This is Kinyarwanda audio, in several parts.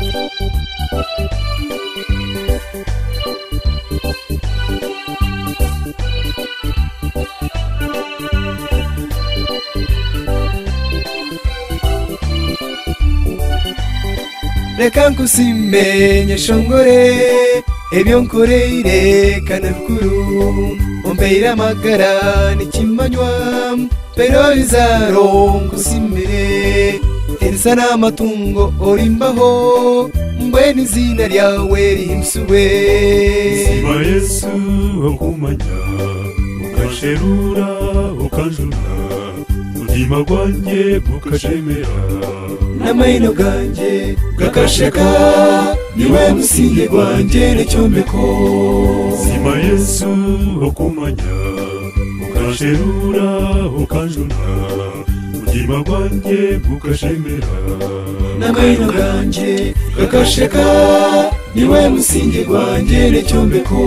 reka nkusimenye shongore ebyo nkoreire kana bukuru ombeira magara nikimanywa pero bizaro nkusimire erisana amatungo orimbaho mbweni zina lyawe rimsuwe Sima Yesu okumanya ukasherura ukanjuna ubuzima bwanjye bukashemera n'amaino ganje gakasheka niwe musingi gwanjye n'ecyomeko Sima Yesu okumanya ukasherura ukanjuna ubuzima bwanjye bukashemera n'amaino ganje gakasheka niwe musingi gwanjye n'ecyomeko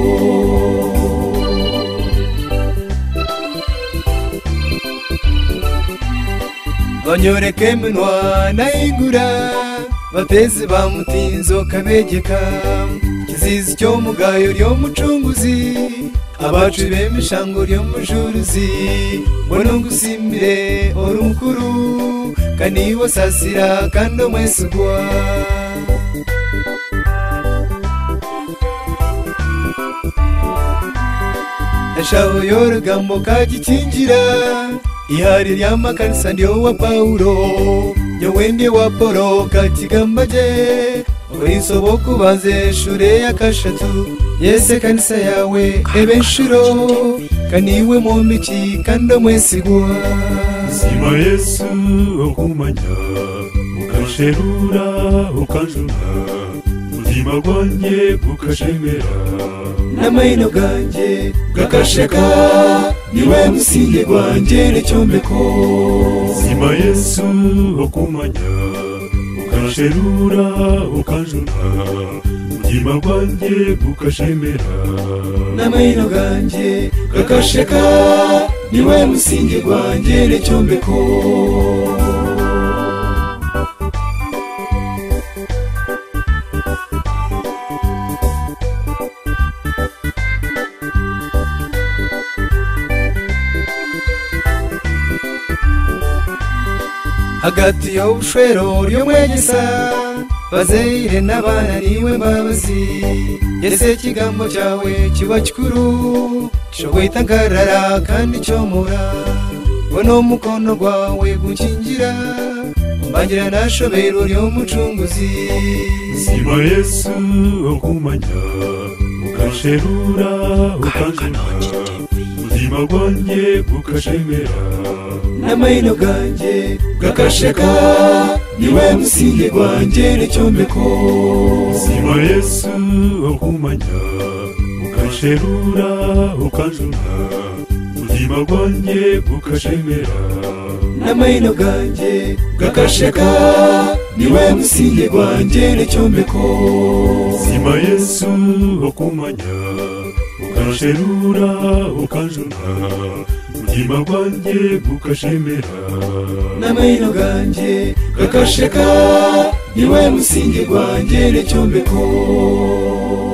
banyoreke eminwa nayingura batezi bamutinzo kabegeka kizizi cy'omugayo ry'omucunguzi abacu b'emishango ry'omujuruzi mbona ngusimire ori mukuru kandi wosasira kandi omwesigwa eshaho y'orugambo kagikingira ihari ry'amakanisa ndio wa Paulo nyowe ndi wa Polo kakigambaje orisobo kubanze shure ya kashatu yese kanisa yawe ebenshuro kaniwe mu miki kandi omwesigwa Sima Yesu okumanya ukasherura ukanjuna ubuzima bwanjye bukashemera n'amaino ganje gakasheka niwe musingi gwanjye n'ecyomeko Sima Yesu okumanya ukasherura ukanjuna ubuzima bwanjye bukashemera n'amaino ganje gakasheka niwe musingi gwanjye n'ecyomeko hagati y'obushwero ry'omwegesa bazeire n'abaana niwe mbabazi yese ekigambo kyawe kiba kikuru kishobora nkarara kandi kyomora bona omukono gwawe gunkingira mbangira nashobero ry'omucunguzi Sima Yesu okumanya ukasherura ukanjuna ubuzima bwanjye bukashemera n'amaino ganje gakasheka niwe musingi gwanjye n'ecyomeko Sima Yesu okumanya ukasherura ukanjuna ubuzima bwanjye bukashemera n'amaino ganje gakasheka niwe musingi gwanjye n'ecyomeko Sima Yesu okumanya ukasherura ukanjuna ubuzima bwanjye bukashemera n'amaino ganje gakasheka niwe musingi gwanjye n'ecyomeko